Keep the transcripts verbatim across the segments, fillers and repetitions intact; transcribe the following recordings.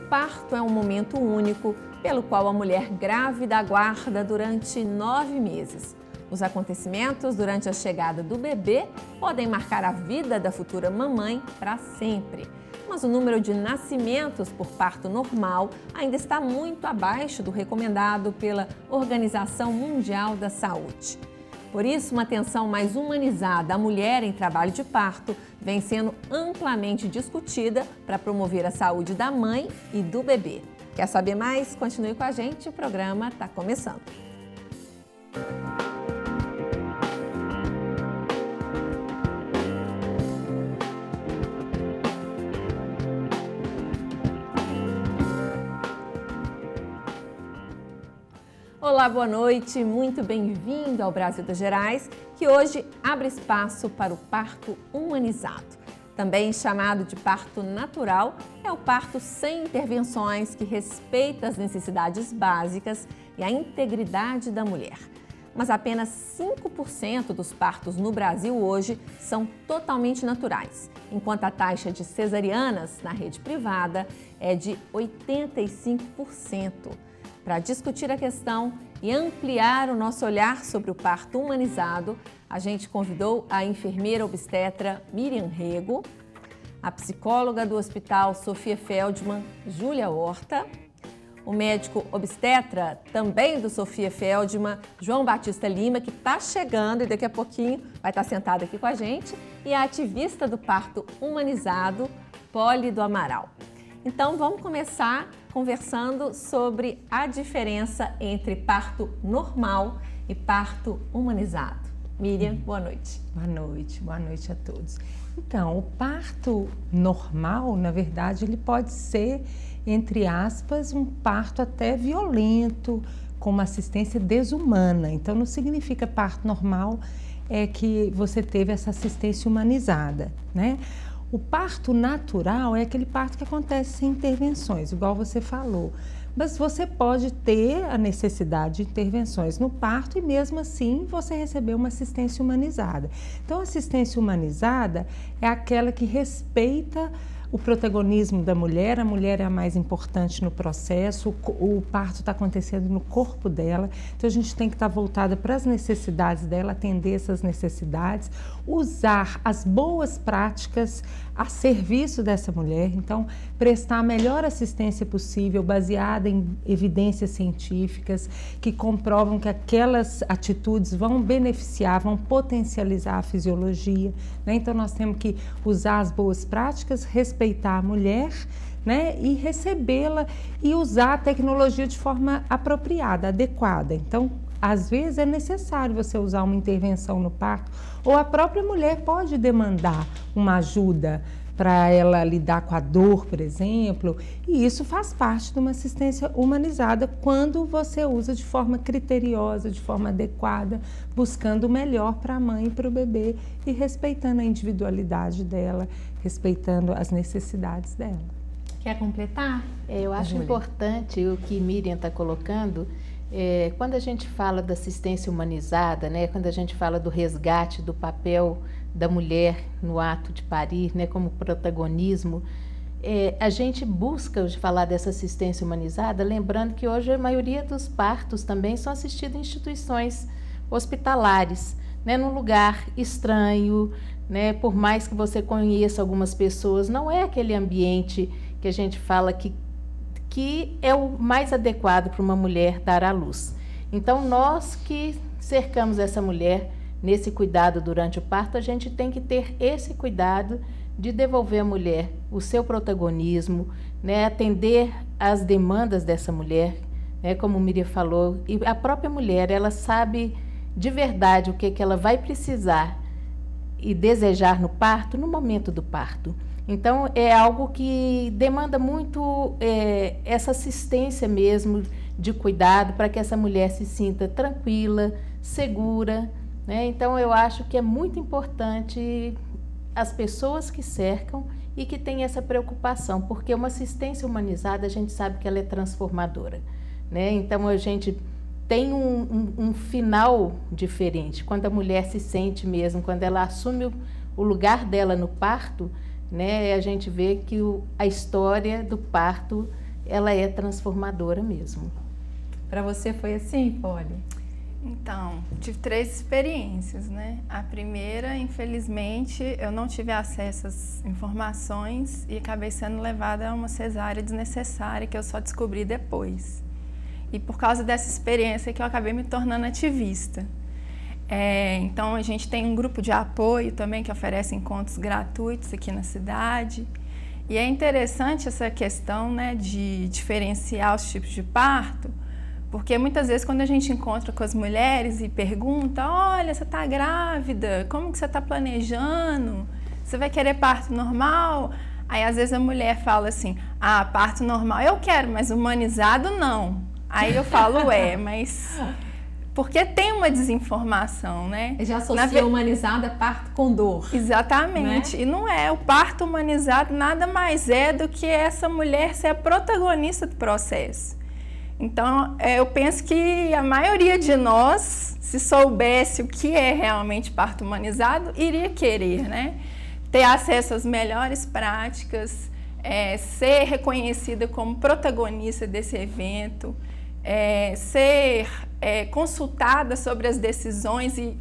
parto é um momento único pelo qual a mulher grávida aguarda durante nove meses. Os acontecimentos durante a chegada do bebê podem marcar a vida da futura mamãe para sempre. Mas o número de nascimentos por parto normal ainda está muito abaixo do recomendado pela Organização Mundial da Saúde. Por isso, uma atenção mais humanizada à mulher em trabalho de parto vem sendo amplamente discutida para promover a saúde da mãe e do bebê. Quer saber mais? Continue com a gente, o programa está começando. Olá, boa noite, muito bem-vindo ao Brasil das Gerais, que hoje abre espaço para o parto humanizado. Também chamado de parto natural, é o parto sem intervenções que respeita as necessidades básicas e a integridade da mulher. Mas apenas cinco por cento dos partos no Brasil hoje são totalmente naturais, enquanto a taxa de cesarianas na rede privada é de oitenta e cinco por cento. Para discutir a questão e ampliar o nosso olhar sobre o parto humanizado, a gente convidou a enfermeira obstetra Miriam Rego, a psicóloga do Hospital Sofia Feldman, Júlia Horta, o médico obstetra também do Sofia Feldman, João Batista Lima, que está chegando e daqui a pouquinho vai estar sentado aqui com a gente, e a ativista do parto humanizado, Poli do Amaral. Então vamos começar conversando sobre a diferença entre parto normal e parto humanizado. Miriam, boa noite. Boa noite, boa noite a todos. Então, o parto normal, na verdade, ele pode ser, entre aspas, um parto até violento, com uma assistência desumana. Então, não significa parto normal é que você teve essa assistência humanizada, né? O parto natural é aquele parto que acontece sem intervenções, igual você falou. Mas você pode ter a necessidade de intervenções no parto e mesmo assim você receber uma assistência humanizada. Então, a assistência humanizada é aquela que respeita o protagonismo da mulher, a mulher é a mais importante no processo, o, o parto está acontecendo no corpo dela, então a gente tem que estar voltada para as necessidades dela, atender essas necessidades, usar as boas práticas a serviço dessa mulher, então prestar a melhor assistência possível, baseada em evidências científicas que comprovam que aquelas atitudes vão beneficiar, vão potencializar a fisiologia, né? Então nós temos que usar as boas práticas, respeitar a mulher, né, e recebê-la e usar a tecnologia de forma apropriada, adequada. Então, às vezes é necessário você usar uma intervenção no parto ou a própria mulher pode demandar uma ajuda para ela lidar com a dor, por exemplo, e isso faz parte de uma assistência humanizada quando você usa de forma criteriosa, de forma adequada, buscando o melhor para a mãe e para o bebê e respeitando a individualidade dela, respeitando as necessidades dela. Quer completar? É, eu acho Júlia. importante o que Miriam está colocando. É, quando a gente fala da assistência humanizada, né, quando a gente fala do resgate do papel da mulher no ato de parir, né, como protagonismo, é, a gente busca falar dessa assistência humanizada, lembrando que hoje a maioria dos partos também são assistidos em instituições hospitalares, né, num lugar estranho, né, por mais que você conheça algumas pessoas, não é aquele ambiente que a gente fala que que é o mais adequado para uma mulher dar à luz. Então, nós que cercamos essa mulher nesse cuidado durante o parto, a gente tem que ter esse cuidado de devolver à mulher o seu protagonismo, né, atender às demandas dessa mulher, né, como Miriam falou, e a própria mulher, ela sabe de verdade o que, que ela vai precisar e desejar no parto, no momento do parto. Então, é algo que demanda muito é, essa assistência mesmo de cuidado para que essa mulher se sinta tranquila, segura, né? Então, eu acho que é muito importante as pessoas que cercam e que têm essa preocupação, porque uma assistência humanizada, a gente sabe que ela é transformadora, né? Então, a gente tem um, um, um final diferente, quando a mulher se sente mesmo, quando ela assume o, o lugar dela no parto, né, a gente vê que o, a história do parto ela é transformadora mesmo. Para você foi assim, Polly? Então, tive três experiências, né? A primeira, infelizmente, eu não tive acesso às informações e acabei sendo levada a uma cesárea desnecessária que eu só descobri depois. E por causa dessa experiência que eu acabei me tornando ativista. É, então, a gente tem um grupo de apoio também que oferece encontros gratuitos aqui na cidade. E é interessante essa questão, né, de diferenciar os tipos de parto, porque muitas vezes quando a gente encontra com as mulheres e pergunta, olha, você está grávida, como que você está planejando? Você vai querer parto normal? Aí às vezes a mulher fala assim, ah, parto normal eu quero, mas humanizado não. Aí eu falo, é, mas... Porque tem uma desinformação, né? Já associa ve... humanizado a parto com dor. Exatamente. Né? E não é. O parto humanizado nada mais é do que essa mulher ser a protagonista do processo. Então, eu penso que a maioria de nós, se soubesse o que é realmente parto humanizado, iria querer, né? Ter acesso às melhores práticas, é, ser reconhecida como protagonista desse evento, é, ser é, consultada sobre as decisões e,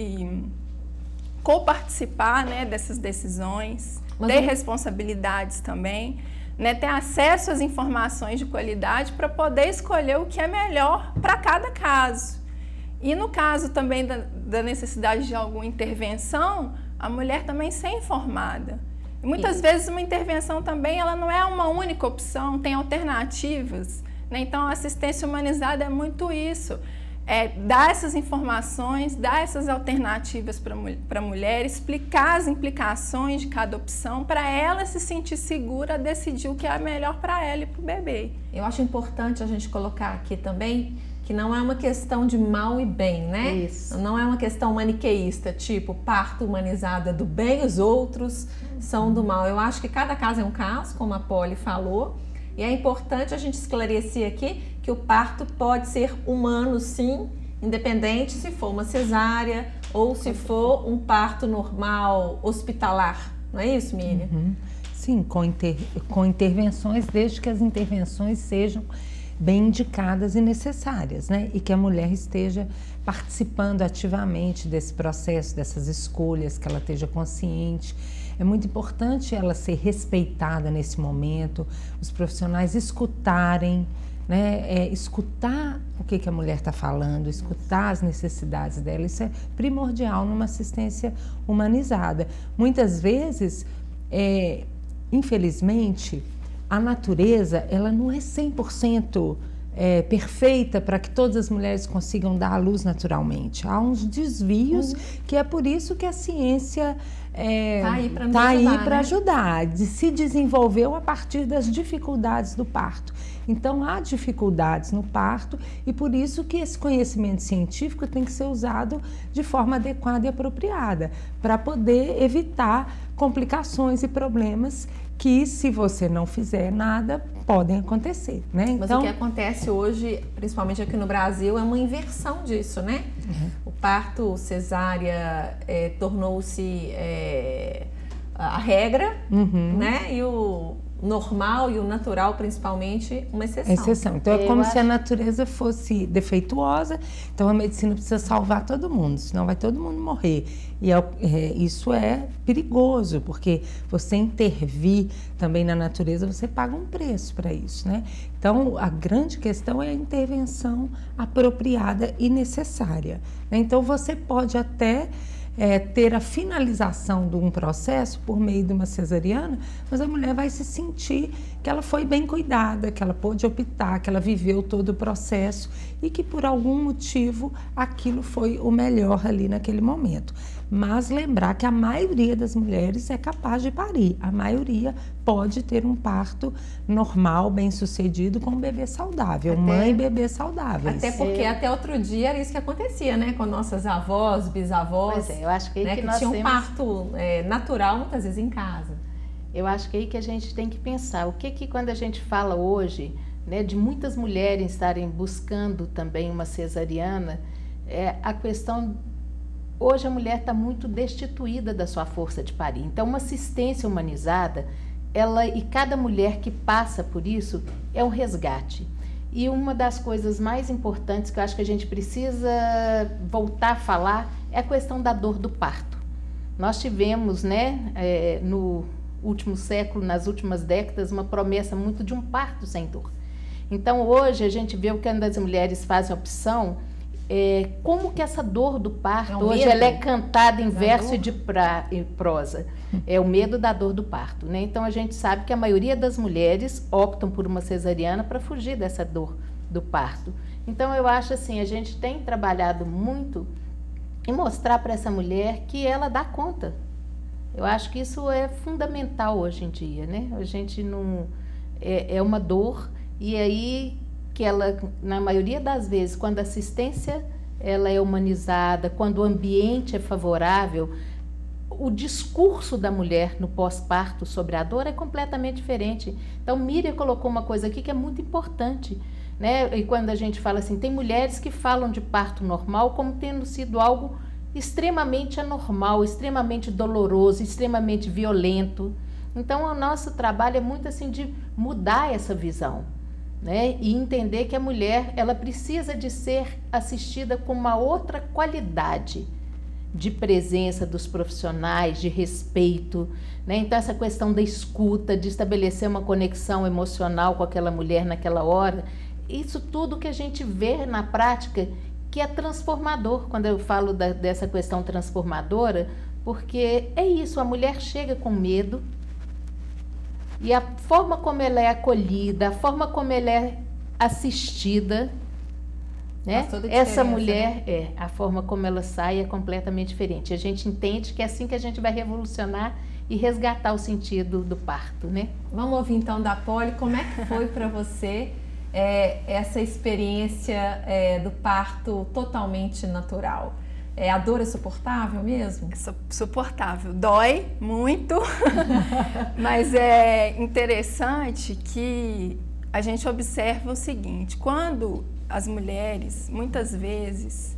e coparticipar, né, dessas decisões, Mas ter eu... responsabilidades também. Né, ter acesso às informações de qualidade para poder escolher o que é melhor para cada caso. E no caso também da, da necessidade de alguma intervenção, a mulher também ser informada. E muitas e... vezes uma intervenção também ela não é uma única opção, tem alternativas. Né? Então a assistência humanizada é muito isso. É, dar essas informações, dar essas alternativas para a mulher, explicar as implicações de cada opção para ela se sentir segura a decidir o que é melhor para ela e para o bebê. Eu acho importante a gente colocar aqui também que não é uma questão de mal e bem, né? Isso. Não é uma questão maniqueísta, tipo parto humanizado é do bem, os outros são do mal. Eu acho que cada caso é um caso, como a Polly falou, e é importante a gente esclarecer aqui que o parto pode ser humano, sim, independente se for uma cesárea ou se for um parto normal, hospitalar. Não é isso, Miriam? Uhum. Sim, com, inter... com intervenções, desde que as intervenções sejam bem indicadas e necessárias, né? E que a mulher esteja participando ativamente desse processo, dessas escolhas, que ela esteja consciente. É muito importante ela ser respeitada nesse momento, os profissionais escutarem, né? É, escutar o que, que a mulher está falando, escutar as necessidades dela, isso é primordial numa assistência humanizada. Muitas vezes, é, infelizmente, a natureza ela não é cem por cento é, perfeita para que todas as mulheres consigam dar à luz naturalmente. Há uns desvios, uhum. que é por isso que a ciência é, tá aí para tá ajudar, né? ajudar, de, se desenvolveu a partir das dificuldades do parto. Então há dificuldades no parto e por isso que esse conhecimento científico tem que ser usado de forma adequada e apropriada para poder evitar complicações e problemas que, se você não fizer nada, podem acontecer, né? Mas então, o que acontece hoje, principalmente aqui no Brasil, é uma inversão disso, né? Uhum. O parto cesárea é, tornou-se é, a regra, uhum. né? E o normal e o natural, principalmente, uma exceção. Exceção. Então é Eu como acho... se a natureza fosse defeituosa, então a medicina precisa salvar todo mundo, senão vai todo mundo morrer. E é, é, isso é perigoso, porque você intervir também na natureza, você paga um preço para isso, né? Então a grande questão é a intervenção apropriada e necessária, né? Então você pode até É, ter a finalização de um processo por meio de uma cesariana, mas a mulher vai se sentir que ela foi bem cuidada, que ela pôde optar, que ela viveu todo o processo e que por algum motivo aquilo foi o melhor ali naquele momento. Mas lembrar que a maioria das mulheres é capaz de parir, a maioria pode ter um parto normal, bem sucedido, com um bebê saudável, até, mãe e bebê saudáveis. Até porque é. até outro dia era isso que acontecia, né? Com nossas avós, bisavós, pois é, eu acho que, aí né? que, que nós tinham um temos... parto é, natural, muitas vezes em casa. Eu acho que é aí que a gente tem que pensar, o que que quando a gente fala hoje, né, de muitas mulheres estarem buscando também uma cesariana, é a questão... Hoje a mulher está muito destituída da sua força de parir. Então, uma assistência humanizada ela, e cada mulher que passa por isso é um resgate. E uma das coisas mais importantes que eu acho que a gente precisa voltar a falar é a questão da dor do parto. Nós tivemos, né, é, no último século, nas últimas décadas, uma promessa muito de um parto sem dor. Então, hoje, a gente vê o que as mulheres fazem opção, é, como que essa dor do parto, é um hoje, medo. Ela é cantada em verso e de pra, em prosa. É o medo da dor do parto, né? Então, a gente sabe que a maioria das mulheres optam por uma cesariana para fugir dessa dor do parto. Então, eu acho assim, a gente tem trabalhado muito em mostrar para essa mulher que ela dá conta. Eu acho que isso é fundamental hoje em dia, né? A gente não... É, é uma dor, e aí que ela, na maioria das vezes, quando a assistência ela é humanizada, quando o ambiente é favorável, o discurso da mulher no pós-parto sobre a dor é completamente diferente. Então, Miriam colocou uma coisa aqui que é muito importante, né? E quando a gente fala assim, tem mulheres que falam de parto normal como tendo sido algo extremamente anormal, extremamente doloroso, extremamente violento. Então, o nosso trabalho é muito assim de mudar essa visão, né? E entender que a mulher ela precisa de ser assistida com uma outra qualidade de presença dos profissionais, de respeito, né? Então, essa questão da escuta, de estabelecer uma conexão emocional com aquela mulher naquela hora, isso tudo que a gente vê na prática que é transformador, quando eu falo da, dessa questão transformadora, porque é isso, a mulher chega com medo, e a forma como ela é acolhida, a forma como ela é assistida, né? Essa mulher, né? é, a forma como ela sai é completamente diferente. A gente entende que é assim que a gente vai revolucionar e resgatar o sentido do parto, né? Vamos ouvir então da Poli, como é que foi para você é, essa experiência é, do parto totalmente natural? É, a dor é suportável mesmo? É suportável. Dói muito, mas é interessante que a gente observa o seguinte, quando as mulheres, muitas vezes,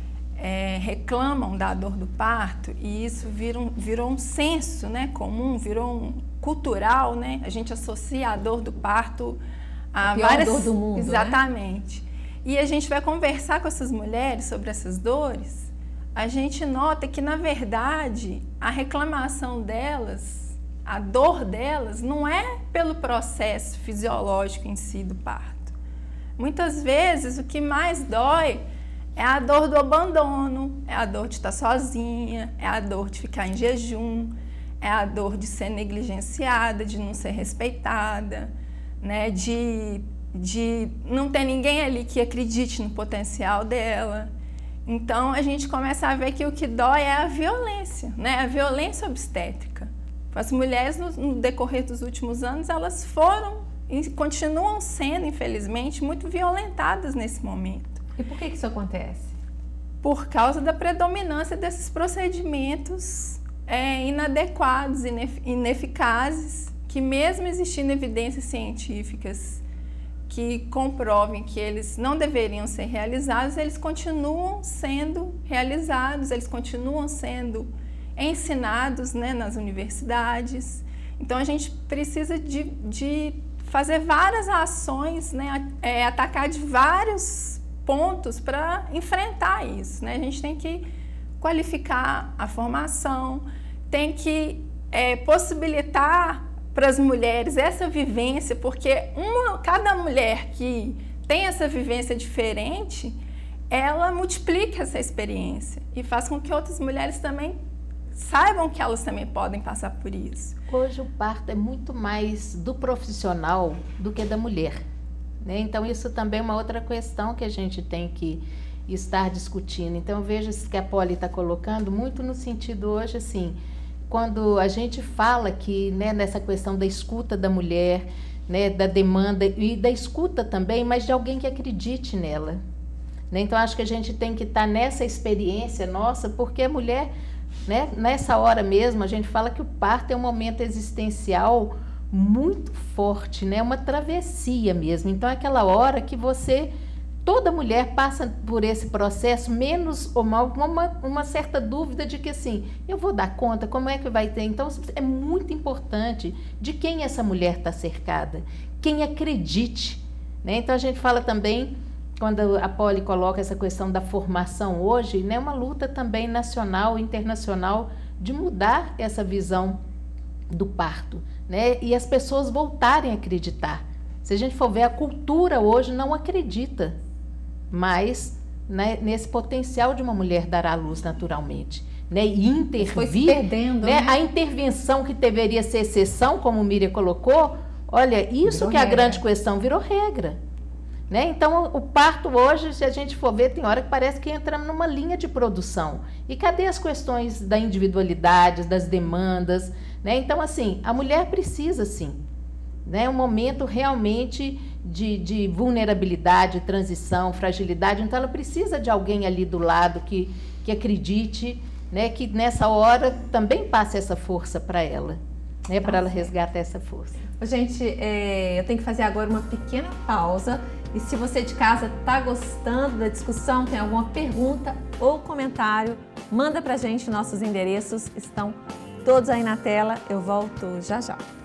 é, reclamam da dor do parto, e isso vira um, virou um senso, né, comum, virou um cultural, né? A gente associa a dor do parto a, a pior várias... dor do mundo, Exatamente. Né? E a gente vai conversar com essas mulheres sobre essas dores, a gente nota que, na verdade, a reclamação delas, a dor delas, não é pelo processo fisiológico em si do parto. Muitas vezes, o que mais dói é a dor do abandono, é a dor de estar sozinha, é a dor de ficar em jejum, é a dor de ser negligenciada, de não ser respeitada, né? de, de não ter ninguém ali que acredite no potencial dela. Então, a gente começa a ver que o que dói é a violência, né? A violência obstétrica. As mulheres, no, no decorrer dos últimos anos, elas foram e continuam sendo, infelizmente, muito violentadas nesse momento. E por que que isso acontece? Por causa da predominância desses procedimentos é, inadequados, inef ineficazes, que mesmo existindo evidências científicas que comprovem que eles não deveriam ser realizados, eles continuam sendo realizados, eles continuam sendo ensinados, né, nas universidades. Então, a gente precisa de, de fazer várias ações, né, é, atacar de vários pontos para enfrentar isso, né? A gente tem que qualificar a formação, tem que é, possibilitar para as mulheres essa vivência, porque uma, cada mulher que tem essa vivência diferente, ela multiplica essa experiência e faz com que outras mulheres também saibam que elas também podem passar por isso. Hoje o parto é muito mais do profissional do que da mulher, né? Então isso também é uma outra questão que a gente tem que estar discutindo. Então eu vejo isso que a Poli está colocando muito no sentido hoje assim, quando a gente fala que, né, nessa questão da escuta da mulher, né, da demanda e da escuta também, mas de alguém que acredite nela, né? Então acho que a gente tem que estar nessa experiência nossa, porque a mulher, né, nessa hora mesmo, a gente fala que o parto é um momento existencial muito forte, né, uma travessia mesmo. Então é aquela hora que você toda mulher passa por esse processo, menos ou mal, uma, uma certa dúvida de que assim, eu vou dar conta, como é que vai ter? Então, é muito importante de quem essa mulher está cercada, quem acredite, né? Então, a gente fala também, quando a Poli coloca essa questão da formação hoje, né, uma luta também nacional e internacional de mudar essa visão do parto, né? E as pessoas voltarem a acreditar. Se a gente for ver, a cultura hoje não acredita mais, né, nesse potencial de uma mulher dar à luz naturalmente, né, e intervir, foi se perdendo, né, né? A intervenção que deveria ser exceção, como o Miriam colocou, olha, isso virou que é a grande questão, virou regra, né? Então, o parto hoje, se a gente for ver, tem hora que parece que entramos numa linha de produção. E cadê as questões da individualidade, das demandas, né? Então, assim, a mulher precisa, sim, né, um momento realmente de, de vulnerabilidade, transição, fragilidade. Então, ela precisa de alguém ali do lado que, que acredite, né, que nessa hora também passe essa força para ela, né, para ela resgatar essa força. Gente, é, eu tenho que fazer agora uma pequena pausa. E se você de casa está gostando da discussão, tem alguma pergunta ou comentário, manda para a gente. Nossos endereços estão todos aí na tela. Eu volto já já.